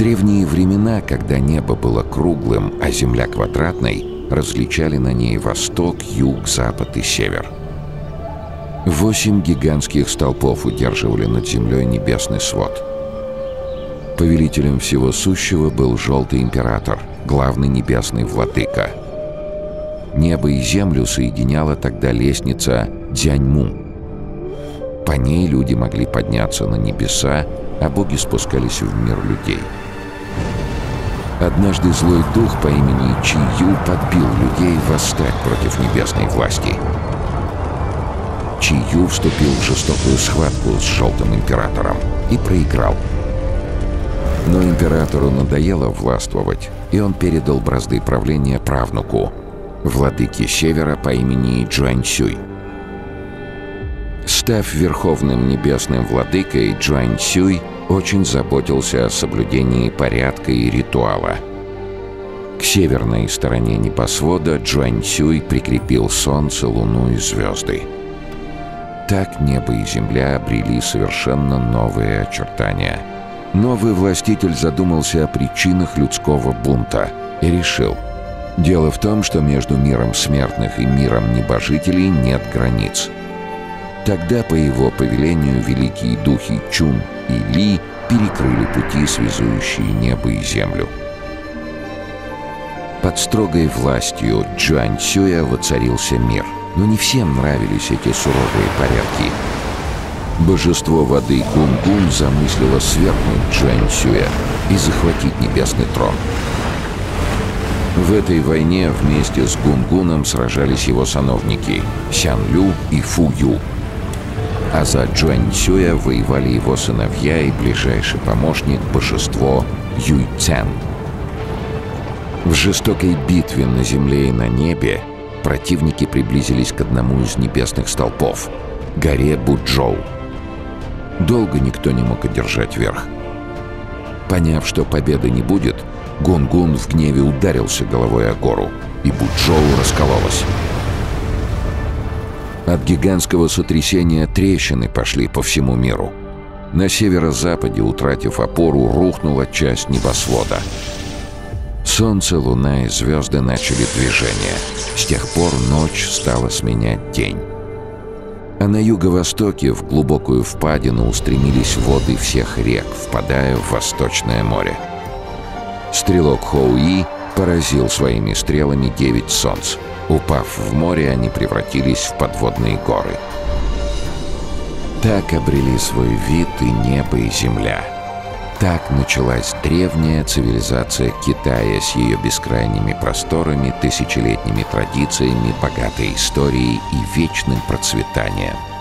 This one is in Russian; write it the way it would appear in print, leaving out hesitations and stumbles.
древние времена, когда небо было круглым, а земля квадратной, различали на ней восток, юг, запад и север. 8 гигантских столпов удерживали над землей небесный свод. Повелителем всего сущего был Желтый Император, главный небесный владыка. Небо и землю соединяла тогда лестница Дзяньму. По ней люди могли подняться на небеса, а боги спускались в мир людей. Однажды злой дух по имени Чи-Ю подбил людей восстать против небесной власти. Чи-Ю вступил в жестокую схватку с Желтым Императором и проиграл. Но императору надоело властвовать, и он передал бразды правления правнуку, владыке Севера по имени Джуаньсюй. Став верховным небесным владыкой, Джуаньсюй очень заботился о соблюдении порядка и ритуала. К северной стороне небосвода Джуаньсюй прикрепил солнце, луну и звезды. Так небо и земля обрели совершенно новые очертания. Новый властитель задумался о причинах людского бунта и решил: дело в том, что между миром смертных и миром небожителей нет границ. Тогда по его повелению великие духи Чун и Ли перекрыли пути, связующие небо и землю. Под строгой властью Джуаньсюя воцарился мир, но не всем нравились эти суровые порядки. Божество воды Гунгун замыслило свергнуть Джуаньсюя и захватить небесный трон. В этой войне вместе с Гунгуном сражались его сановники Сянлю и Фую, а за Джуаньсюя воевали его сыновья и ближайший помощник божество Юйцзян. В жестокой битве на земле и на небе противники приблизились к одному из небесных столпов — горе Буджоу. Долго никто не мог одержать верх. Поняв, что победы не будет, Гунгун в гневе ударился головой о гору, и Буджоу раскололась. От гигантского сотрясения трещины пошли по всему миру. На северо-западе, утратив опору, рухнула часть небосвода. Солнце, луна и звезды начали движение. С тех пор ночь стала сменять день. А на юго-востоке в глубокую впадину устремились воды всех рек, впадая в Восточное море. Стрелок Хоуи поразил своими стрелами 9 солнц. Упав в море, они превратились в подводные горы. Так обрели свой вид и небо, и земля. Так началась древняя цивилизация Китая с ее бескрайними просторами, тысячелетними традициями, богатой историей и вечным процветанием.